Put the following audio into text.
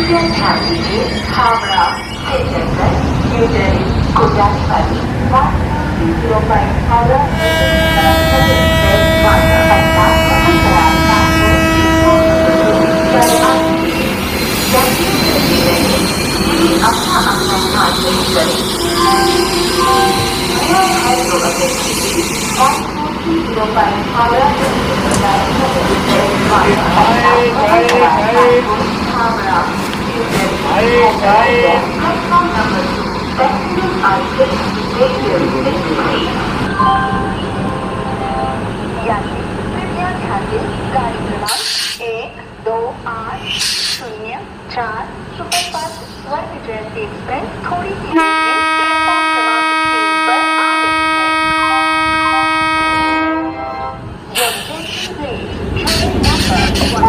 कृपया ध्यान दीजिए हावड़ा स्टेशन पर न्यू दिल्ली को जाने वाली 105 हावड़ा अपना अपना ध्यान नहीं करें। गाड़ी क्रमांक 1280 सुपरफास्ट स्वर्ण जयंती एक्सप्रेस थोड़ी सी देर में प्लेटफॉर्म क्रमांक 3 पर आ रही है। Your attention please. Train number 1